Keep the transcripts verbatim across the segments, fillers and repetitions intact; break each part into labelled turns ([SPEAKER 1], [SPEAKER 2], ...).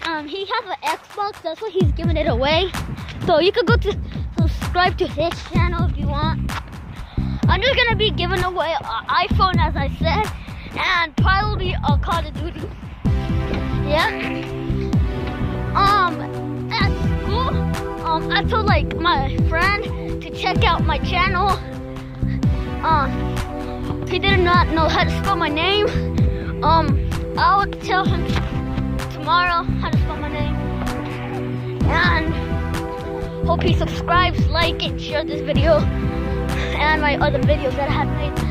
[SPEAKER 1] um, he has an Xbox. That's why he's giving it away. So you could go to subscribe to his channel if you want. I'm just gonna be giving away an iPhone, as I said, and probably a Call of Duty. Yeah. Um, at school, um, I told like my friend to check out my channel. Um, he did not know how to spell my name. Um, I'll tell him tomorrow how to spell my name. And hope he subscribes, like, and share this video and my other videos that I have made.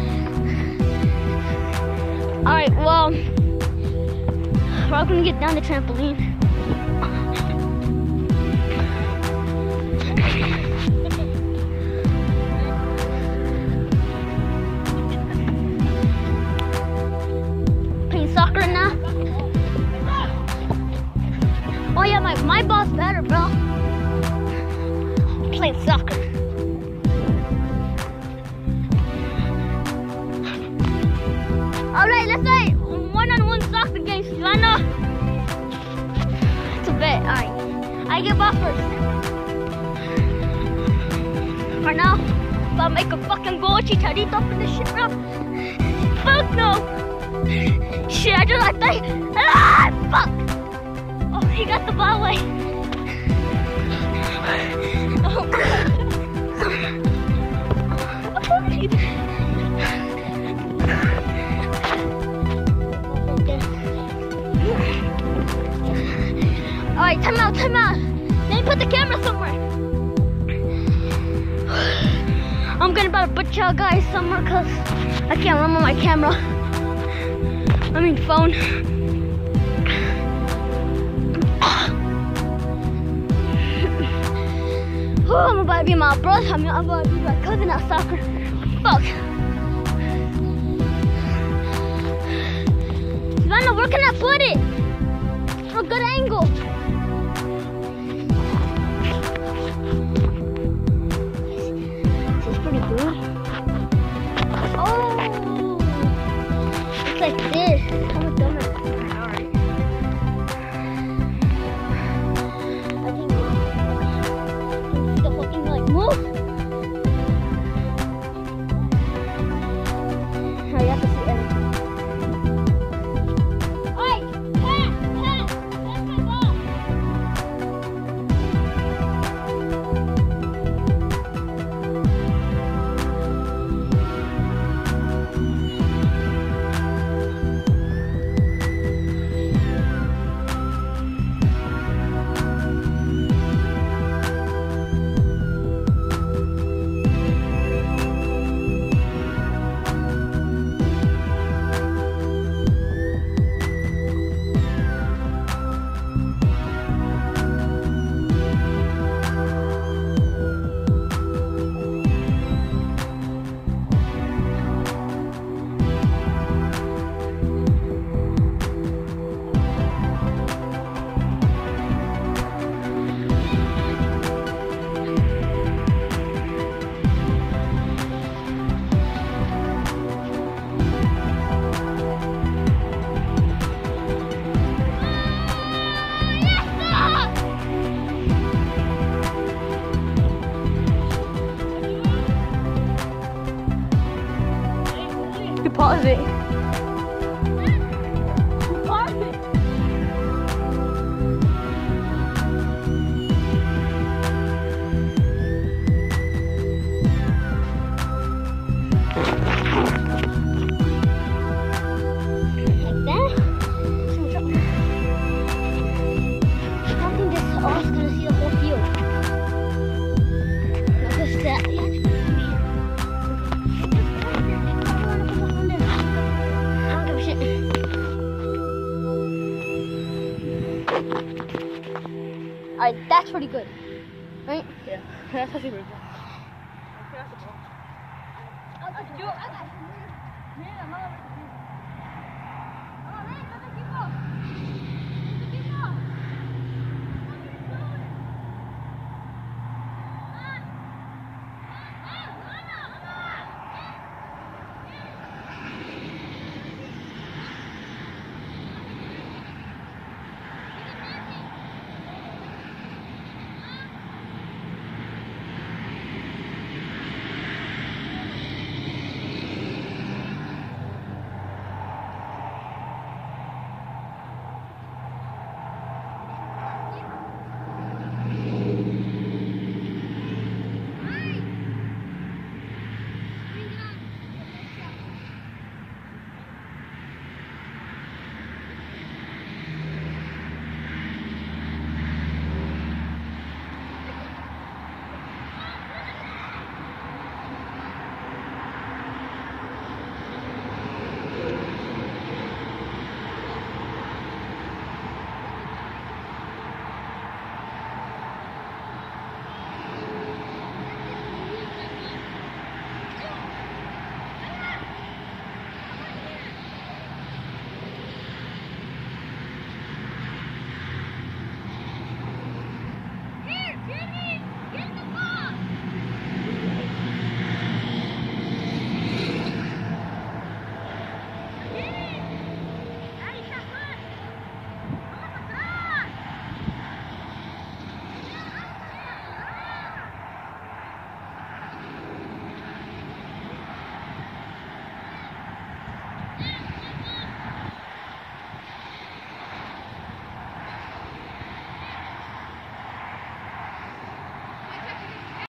[SPEAKER 1] Alright, well, we're gonna get down the trampoline. Playing soccer now. Oh yeah, my, my ball's better, bro. Playing soccer. Alright, let's play one-on-one soccer game, Savannah. It's a bet, alright. I get ball first. For now, if I make a fucking goal, Chicharito up in this shit, bro. Fuck no. Shit, I just like that. Ah, fuck. Oh, he got the ball away. Oh, Alright, time out, time out. Let me put the camera somewhere. I'm gonna about to butcher out guys somewhere because I can't run with my camera. I mean phone. Oh, I'm about to be my brother. I mean, I'm about to be my cousin at soccer. Fuck. Savannah, where can I put it? For a good angle. This is pretty good. Oh, it's like this. How much dumber? Alright. I think the whole thing like move. Oh, you have to see everything. You pause it. You pause it. Like that. I don't think this all is gonna see the whole field. Not just that. Alright, that's pretty good. Right?
[SPEAKER 2] Yeah, that's actually pretty good.
[SPEAKER 1] I'll do it.